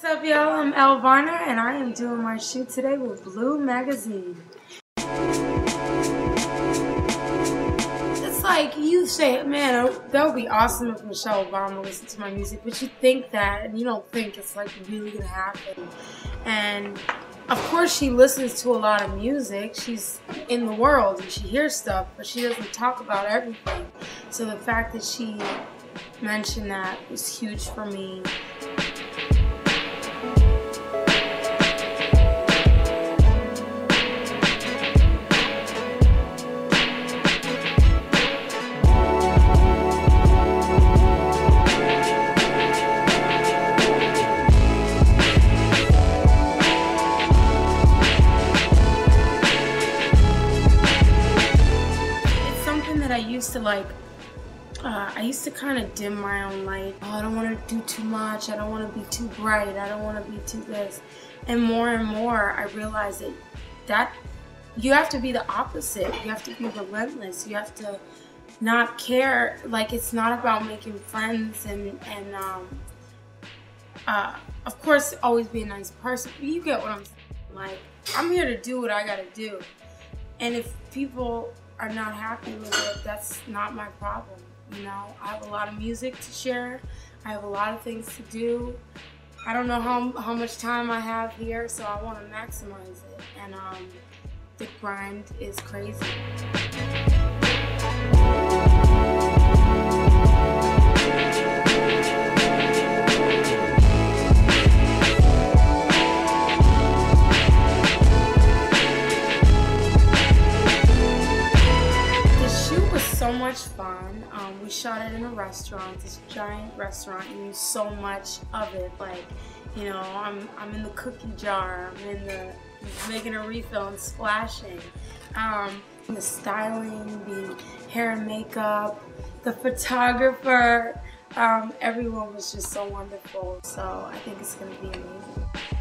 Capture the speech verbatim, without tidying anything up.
What's up, y'all? I'm Elle Varner, and I am doing my shoot today with Bleu Magazine. It's like you say, man, that would be awesome if Michelle Obama listened to my music, but you think that, and you don't think it's like really gonna happen. And of course, she listens to a lot of music. She's in the world and she hears stuff, but she doesn't talk about everything. So the fact that she mentioned that was huge for me. I used to like, uh, I used to kind of dim my own light. Oh, I don't want to do too much. I don't want to be too bright. I don't want to be too this. And more and more, I realized that that you have to be the opposite. You have to be relentless. You have to not care. Like, it's not about making friends and and um, uh, of course, always be a nice person. But you get what I'm saying. Like, I'm here to do what I gotta do, and if people are not happy with it, that's not my problem. You know, I have a lot of music to share. I have a lot of things to do. I don't know how, how much time I have here, so I want to maximize it. And um, the grind is crazy. So much fun. Um, we shot it in a restaurant, this giant restaurant, and used so much of it. Like, you know, I'm I'm in the cookie jar, I'm in the making a refill and splashing. Um, the styling, the hair and makeup, the photographer, um, everyone was just so wonderful. So I think it's gonna be amazing.